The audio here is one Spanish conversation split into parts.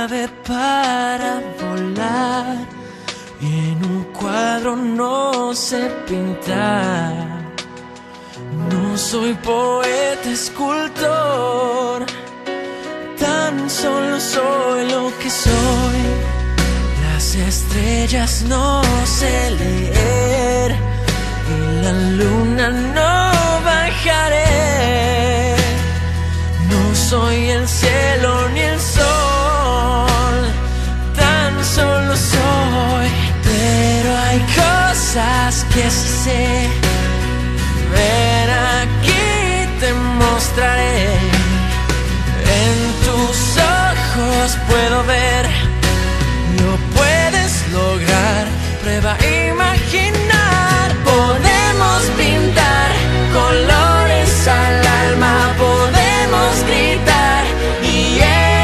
ave para volar, y en un cuadro no sé pintar. No soy poeta, escultor, tan solo soy lo que soy. Las estrellas no sé leer, y la luna no bajaré. No soy el cielo ni el sol, tan solo soy. Pero hay cosas que sí sé. Ven aquí, te mostraré. En tus ojos puedo ver, lo puedes lograr. Prueba a imaginar. Podemos pintar colores al alma, podemos gritar y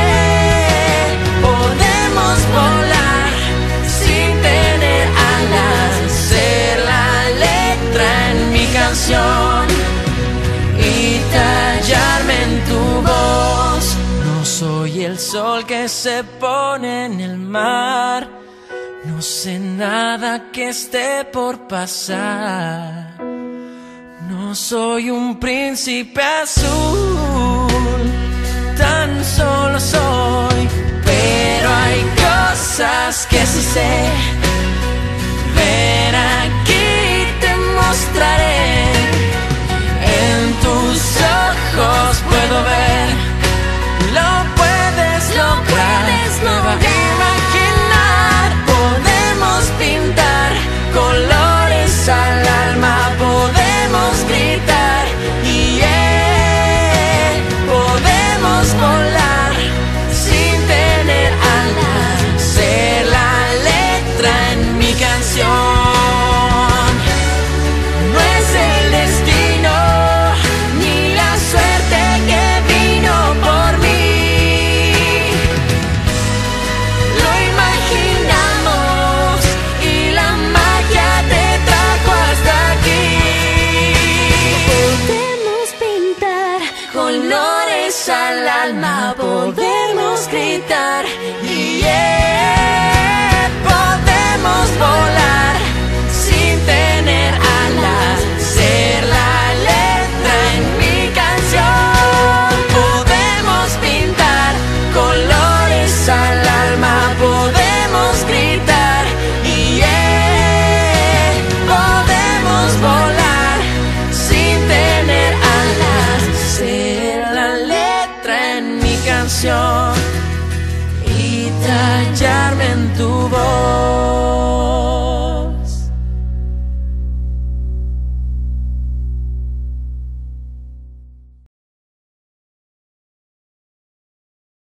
podemos volar sin tener alas. Ser la letra en mi canción y tallarme en tu voz. No soy el sol que se pone en el mar, no sé nada que esté por pasar. No soy un príncipe azul, tan solo soy. Pero hay cosas que sí sé. Ven aquí, te mostraré. En tus ojos puedo ver, lo puedes lograr. Prueba a imaginar. Podemos pintar colores al alma, podemos gritar y podemos volar sin tener alas. Ser la letra en mi canción. No es el destino ni la suerte que vino por mí. Lo imaginamos y la magia te trajo hasta aquí. Podemos pintar colores al alma, podemos gritar y podemos volar sin tener alas. Ser la letra en mi canción. Podemos pintar colores al alma, podemos gritar y podemos volar sin tener alas. Ser la letra en mi canción y tallarme